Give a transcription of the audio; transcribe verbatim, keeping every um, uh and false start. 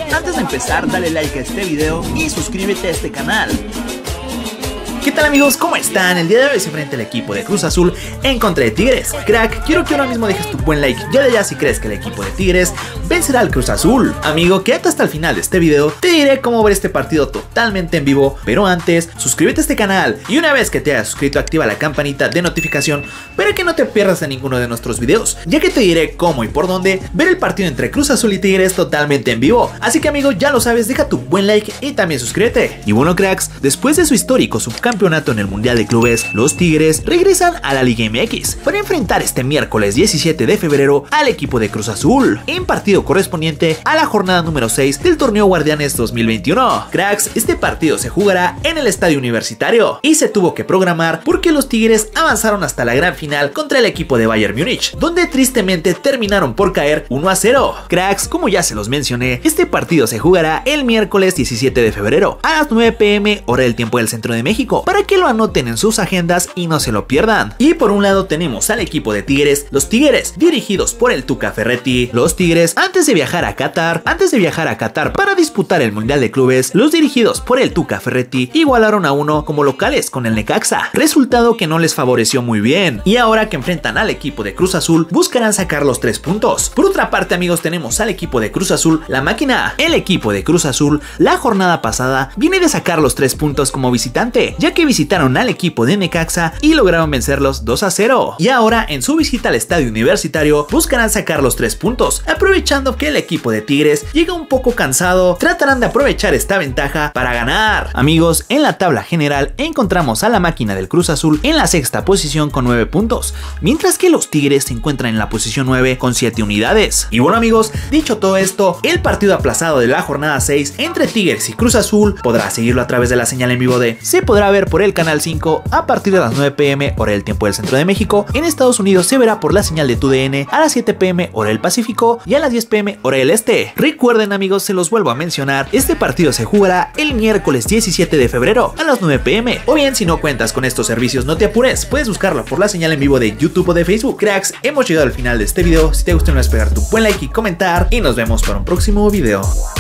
Antes de empezar, dale like a este video y suscríbete a este canal. ¿Qué tal amigos? ¿Cómo están? El día de hoy se enfrenta el equipo de Cruz Azul en contra de Tigres. Crack, quiero que ahora mismo dejes tu buen like ya de allá si crees que el equipo de Tigres vencerá al Cruz Azul. Amigo, quédate hasta el final de este video, te diré cómo ver este partido totalmente en vivo, pero antes, suscríbete a este canal y una vez que te hayas suscrito activa la campanita de notificación para que no te pierdas de ninguno de nuestros videos, ya que te diré cómo y por dónde ver el partido entre Cruz Azul y Tigres totalmente en vivo. Así que amigo, ya lo sabes, deja tu buen like y también suscríbete. Y bueno cracks, después de su histórico subcampeonato campeonato en el Mundial de Clubes, los Tigres regresan a la Liga M X para enfrentar este miércoles diecisiete de febrero al equipo de Cruz Azul en partido correspondiente a la jornada número seis del torneo Guardianes dos mil veintiuno. Cracks, este partido se jugará en el Estadio Universitario y se tuvo que programar porque los Tigres avanzaron hasta la gran final contra el equipo de Bayern Múnich, donde tristemente terminaron por caer uno a cero. Cracks, como ya se los mencioné, este partido se jugará el miércoles diecisiete de febrero a las nueve p m hora del tiempo del centro de México, para que lo anoten en sus agendas y no se lo pierdan. Y por un lado tenemos al equipo de Tigres, los Tigres dirigidos por el Tuca Ferretti. Los Tigres antes de viajar a Qatar, antes de viajar a Qatar para disputar el Mundial de Clubes, los dirigidos por el Tuca Ferretti igualaron a uno como locales con el Necaxa, resultado que no les favoreció muy bien, y ahora que enfrentan al equipo de Cruz Azul buscarán sacar los tres puntos. Por otra parte amigos, tenemos al equipo de Cruz Azul, la máquina. El equipo de Cruz Azul la jornada pasada viene de sacar los tres puntos como visitante, ya que visitaron al equipo de Necaxa y lograron vencerlos dos a cero. Y ahora en su visita al Estadio Universitario buscarán sacar los tres puntos, aprovechando que el equipo de Tigres llega un poco cansado, tratarán de aprovechar esta ventaja para ganar. Amigos, en la tabla general encontramos a la máquina del Cruz Azul en la sexta posición con nueve puntos, mientras que los Tigres se encuentran en la posición nueve con siete unidades. Y bueno amigos, dicho todo esto, el partido aplazado de la jornada seis entre Tigres y Cruz Azul podrá seguirlo a través de la señal en vivo de se podrá ver por el canal cinco a partir de las nueve p m hora del tiempo del centro de México. En Estados Unidos se verá por la señal de T U D N a las siete p m hora del Pacífico y a las diez p m hora del Este. Recuerden amigos, se los vuelvo a mencionar, este partido se jugará el miércoles diecisiete de febrero a las nueve p m, o bien si no cuentas con estos servicios no te apures, puedes buscarlo por la señal en vivo de YouTube o de Facebook. Cracks, hemos llegado al final de este video, si te gustó no olvides pegar tu buen like y comentar y nos vemos para un próximo video.